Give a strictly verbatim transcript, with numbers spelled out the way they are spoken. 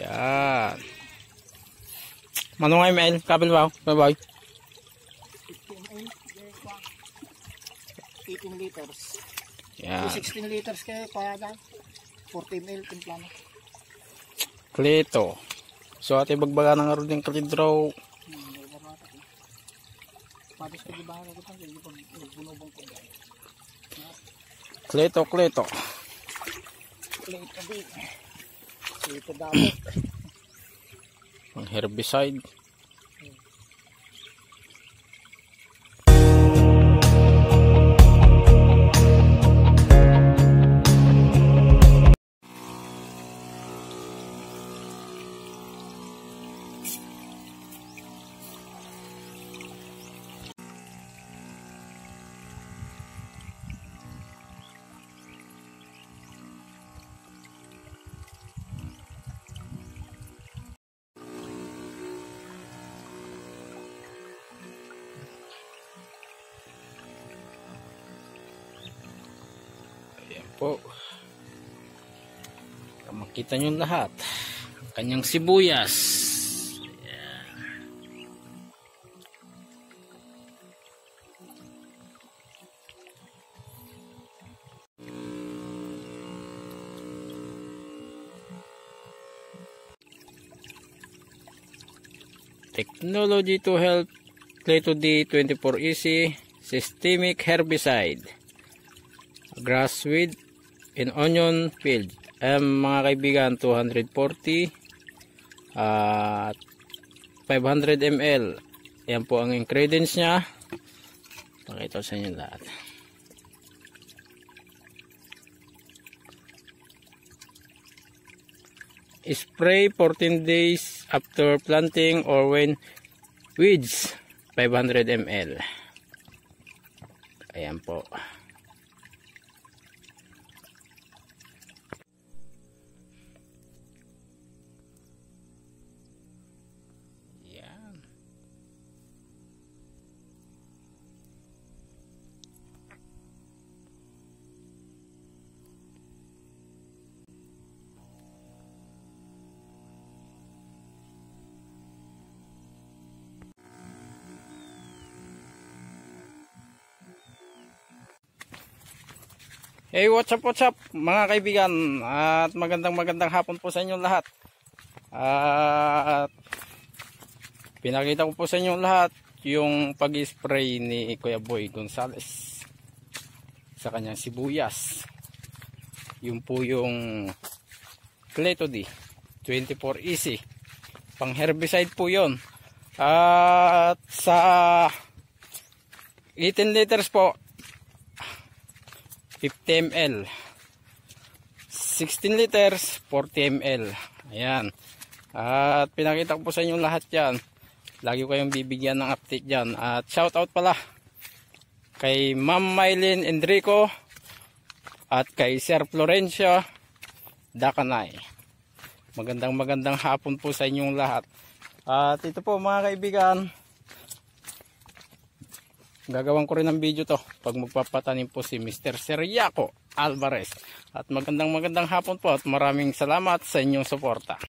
Yan. Manong ml kabel ba? Bye-bye. eighteen liters. Yan. sixteen liters kayo kaya dahil. forty milliliters timplano. Kleto. So ate bagbaga ng aron din kalidraw. Patis ka di ba ako pang bunubong ko. Kleto, kleto. Kleto di. Kleto dapat. Ang herbicide. Po. Makita nyo lahat kanyang sibuyas. Ayan. Technology to help Kleto D twenty-four Easy Systemic Herbicide Grassweed in onion field. Um, mga kaibigan, two hundred forty at uh, five hundred milliliters. Yan po ang ingredients nya. Pakita sa inyo lahat. Spray fourteen days after planting or when weeds, five hundred milliliters. Ayan po. Hey, what's up, what's up mga kaibigan, at magandang magandang hapon po sa inyong lahat. At pinakita ko po sa inyong lahat yung pag-spray ni Kuya Boy Gonzales sa kanyang sibuyas. Yung po yung Kleto D twenty-four Easy, pang herbicide po yon. At sa eighteen liters po, fifty milliliters, sixteen liters, forty milliliters. Ayan. At pinakita ko po sa inyo lahat yan. Lagi ko kayong bibigyan ng update dyan. At shout out pala kay Ma'am Mylene Enrico at kay Sir Florencio Dakanay. Magandang magandang hapon po sa inyong lahat. At ito po mga kaibigan, gagawin ko rin ng video to pag magpapatanim po si Mister Seriaco Alvarez. At magandang magandang hapon po at maraming salamat sa inyong suporta.